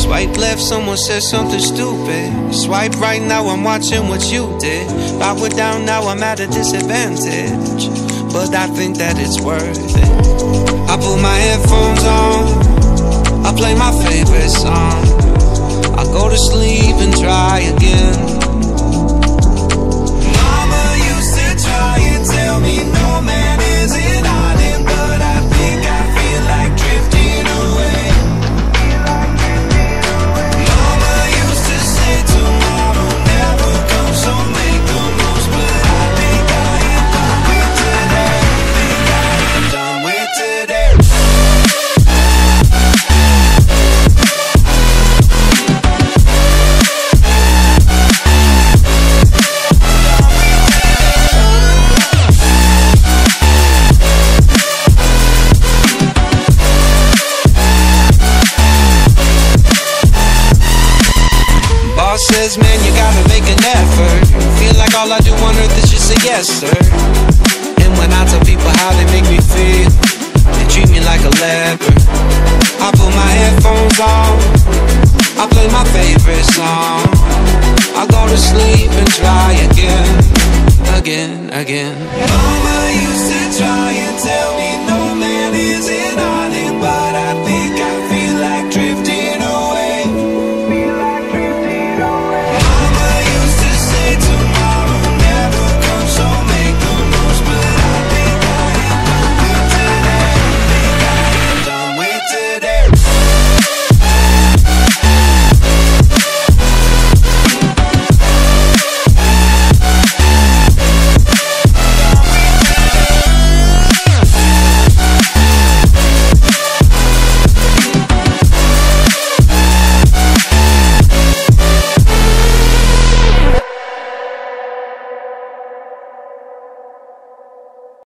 Swipe left, someone said something stupid. Swipe right, now I'm watching what you did. Power down, now I'm at a disadvantage, but I think that it's worth it. I put my headphones on, I play my favorite song, I go to sleep and try again. Mama used to try and tell me no man is an island, but I think I feel like drifting away. Mama used to say tomorrow never comes, so make the most, but I think I am done with today. Think I am done with today. Says, man, you gotta make an effort. Feel like all I do on earth is just say yes, sir. And when I tell people how they make me feel, they treat me like a leper. I put my headphones on, I play my favorite song, I go to sleep and try again, again, again. Mama used to try and tell me